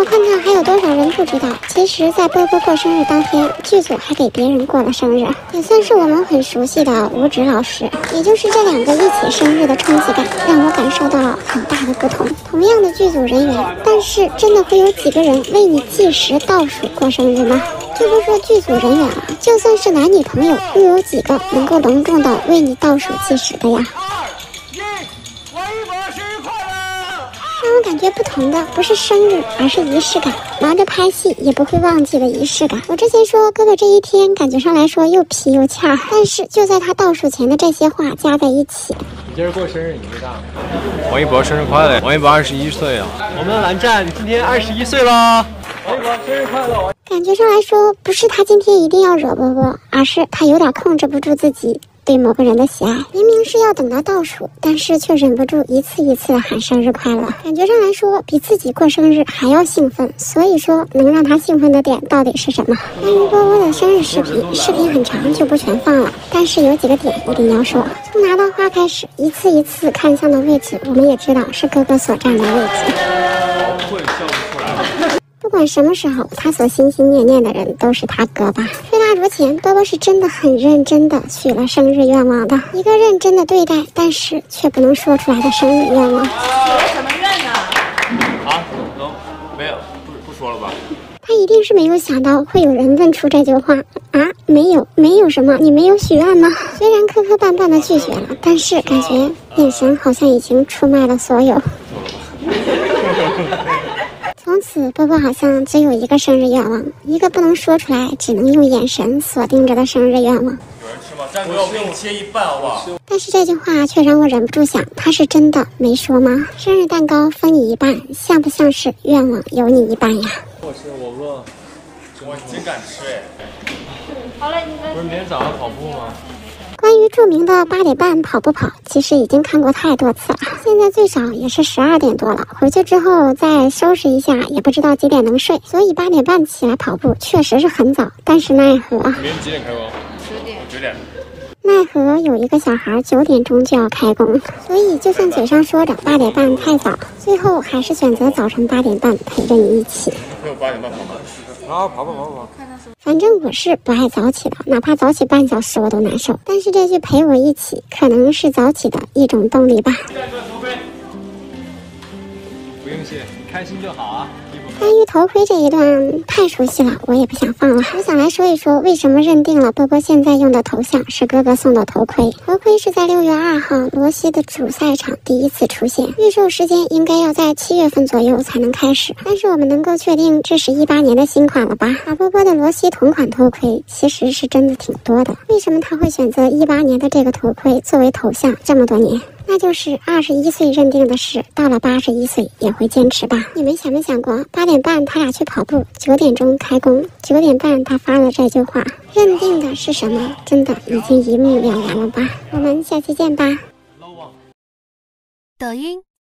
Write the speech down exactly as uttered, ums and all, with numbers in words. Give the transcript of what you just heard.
我看看还有多少人不知道，其实在波波过生日当天，剧组还给别人过了生日，也算是我们很熟悉的吴芷老师。也就是这两个一起生日的冲击感，让我感受到了很大的不同。同样的剧组人员，但是真的会有几个人为你计时倒数过生日吗？就不说剧组人员了，就算是男女朋友，又有几个能够隆重到为你倒数计时的呀？让我感觉不同的不是生日，而是仪式感。忙着拍戏也不会忘记的仪式感。我之前说哥哥这一天感觉上来说又皮又恰，但是就在他倒数前的这些话加在一起。 你今儿过生日，你多大？王一博生日快乐！王一博二十一岁了。我们的蓝湛今天二十一岁了。王一博生日快乐！ 感觉上来说，不是他今天一定要惹波波，而是他有点控制不住自己对某个人的喜爱。明明是要等到倒数，但是却忍不住一次一次的喊生日快乐。感觉上来说，比自己过生日还要兴奋。所以说，能让他兴奋的点到底是什么？关于波波的生日视频，视频很长，就不全放了。但是有几个点一定要说。从拿到花开始，一次一次看向的位置，我们也知道是哥哥所站的位置。不管什么时候，他所心心念念的人都是他哥吧。吹蜡烛前，波波是真的很认真的许了生日愿望的，一个认真的对待，但是却不能说出来的生日愿望。 许了什么愿呢？ 啊，能没有？不不说了吧。 他一定是没有想到会有人问出这句话啊！没有，没有什么，你没有许愿吗？虽然磕磕绊绊的拒绝了，但是感觉眼神好像已经出卖了所有。从此，波波好像只有一个生日愿望，一个不能说出来，只能用眼神锁定着的生日愿望。 有人吃吗？战哥，我给你切一半，好不好？ 但是这句话却让我忍不住想，他是真的没说吗？生日蛋糕分你一半，像不像是愿望有你一半呀？ 我吃，我饿，我真敢吃哎！ 好了，你们不是明天早上跑步吗？ 关于著名的八点半跑不跑，其实已经看过太多次了。现在最少也是十二点多了，回去之后再收拾一下，也不知道几点能睡。所以八点半起来跑步确实是很早，但是奈何明天几点开工？ 十点。 九点。 奈何有一个小孩九点钟就要开工，所以就算嘴上说着八点半太早，最后还是选择早晨八点半陪着你一起。 陪我八点半跑吗？啊，跑吧跑吧跑。 反正我是不爱早起的，哪怕早起半小时我都难受。但是这句陪我一起，可能是早起的一种动力吧。 不用谢，你开心就好啊。 关于头盔这一段太熟悉了，我也不想放了。我想来说一说，为什么认定了波波现在用的头像是哥哥送的头盔。头盔是在六月二号罗西的主赛场第一次出现，预售时间应该要在七月份左右才能开始。但是我们能够确定这是一八年的新款了吧？把波波的罗西同款头盔其实是真的挺多的。为什么他会选择一八年的这个头盔作为头像这么多年？那就是二十一岁认定的事，到了八十一岁也会坚持吧。你们想没想过，八点半他俩去跑步，九点钟开工，九点半他发了这句话，认定的是什么？真的已经一目了然了吧？我们下期见吧。 抖音。